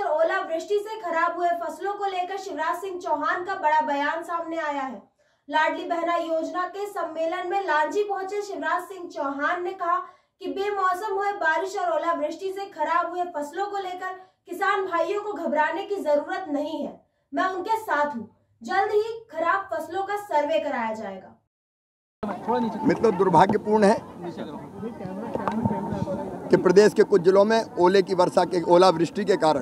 ओलावृष्टि से खराब हुए फसलों को लेकर शिवराज सिंह चौहान का बड़ा बयान सामने आया है। लाडली बहना योजना के सम्मेलन में लांजी पहुंचे शिवराज सिंह चौहान ने कहा कि बेमौसम हुए बारिश और ओलावृष्टि से खराब हुए फसलों को लेकर किसान भाइयों को घबराने की जरूरत नहीं है। मैं उनके साथ हूँ। जल्द ही खराब फसलों का सर्वे कराया जाएगा। मतलब दुर्भाग्यपूर्ण है कि प्रदेश के कुछ जिलों में ओलावृष्टि के कारण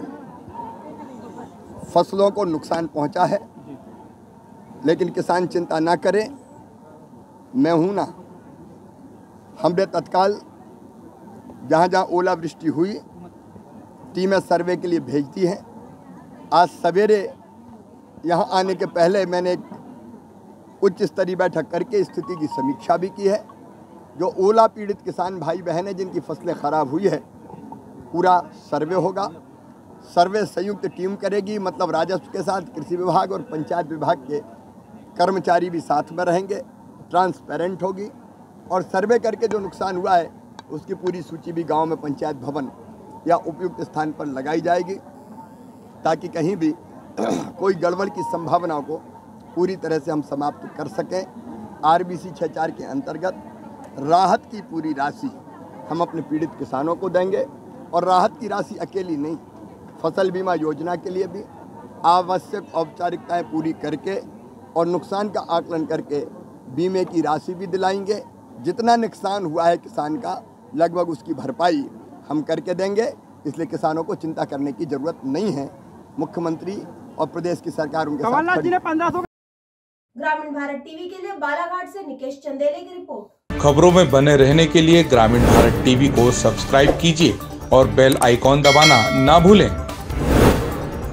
फसलों को नुकसान पहुंचा है, लेकिन किसान चिंता ना करें। मैं हूं ना, हमने तत्काल जहां जहां ओलावृष्टि हुई टीमें सर्वे के लिए भेज दी हैं। आज सवेरे यहां आने के पहले मैंने एक उच्च स्तरीय बैठक करके स्थिति की समीक्षा भी की है। जो ओला पीड़ित किसान भाई बहन हैं जिनकी फसलें खराब हुई है, पूरा सर्वे होगा। सर्वे संयुक्त टीम करेगी, मतलब राजस्व के साथ कृषि विभाग और पंचायत विभाग के कर्मचारी भी साथ में रहेंगे। ट्रांसपेरेंट होगी और सर्वे करके जो नुकसान हुआ है उसकी पूरी सूची भी गांव में पंचायत भवन या उपयुक्त स्थान पर लगाई जाएगी, ताकि कहीं भी कोई गड़बड़ की संभावनाओं को पूरी तरह से हम समाप्त कर सकें। RBC 64 के अंतर्गत राहत की पूरी राशि हम अपने पीड़ित किसानों को देंगे, और राहत की राशि अकेली नहीं, फसल बीमा योजना के लिए भी आवश्यक औपचारिकताएं पूरी करके और नुकसान का आकलन करके बीमे की राशि भी दिलाएंगे। जितना नुकसान हुआ है किसान का, लगभग उसकी भरपाई हम करके देंगे। इसलिए किसानों को चिंता करने की जरूरत नहीं है। मुख्यमंत्री और प्रदेश की सरकार उनके साथ खड़ी है। ग्रामीण भारत टीवी के लिए बालाघाट से निकेश चंदेले की रिपोर्ट। खबरों में बने रहने के लिए ग्रामीण भारत टीवी को सब्सक्राइब कीजिए और बेल आइकॉन दबाना ना भूलें।